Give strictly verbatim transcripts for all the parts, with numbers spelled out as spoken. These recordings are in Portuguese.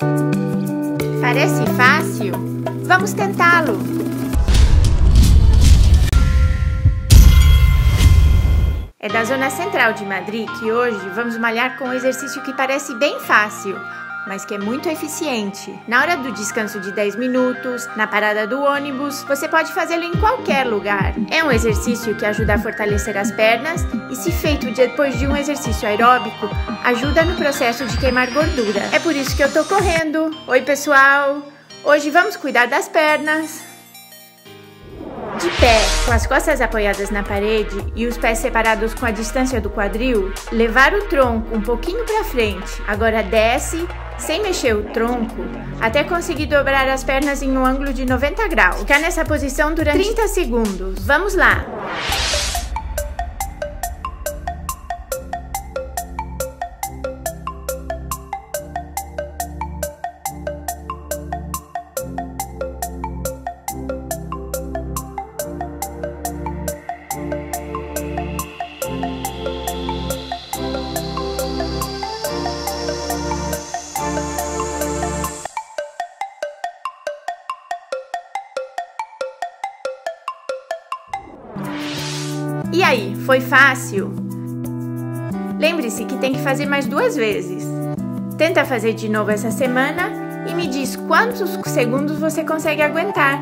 Parece fácil? Vamos tentá-lo! É da zona central de Madrid que hoje vamos malhar com um exercício que parece bem fácil, mas que é muito eficiente. Na hora do descanso de dez minutos, na parada do ônibus, você pode fazê-lo em qualquer lugar. É um exercício que ajuda a fortalecer as pernas e, se feito depois de um exercício aeróbico, ajuda no processo de queimar gordura. É por isso que eu tô correndo. Oi, pessoal! Hoje vamos cuidar das pernas. De pé, com as costas apoiadas na parede e os pés separados com a distância do quadril, levar o tronco um pouquinho para frente. Agora desce, sem mexer o tronco, até conseguir dobrar as pernas em um ângulo de noventa graus. Ficar nessa posição durante trinta segundos. Vamos lá! E aí, foi fácil? Lembre-se que tem que fazer mais duas vezes. Tenta fazer de novo essa semana e me diz quantos segundos você consegue aguentar.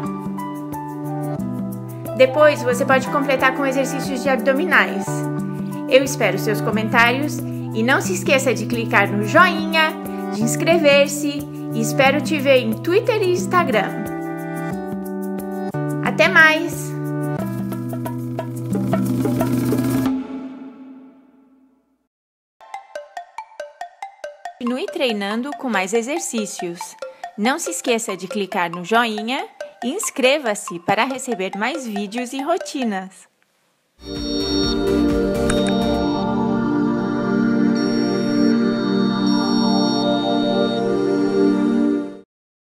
Depois você pode completar com exercícios de abdominais. Eu espero seus comentários e não se esqueça de clicar no joinha, de inscrever-se e espero te ver em Twitter e Instagram. Até mais! Continue treinando com mais exercícios. Não se esqueça de clicar no joinha e inscreva-se para receber mais vídeos e rotinas.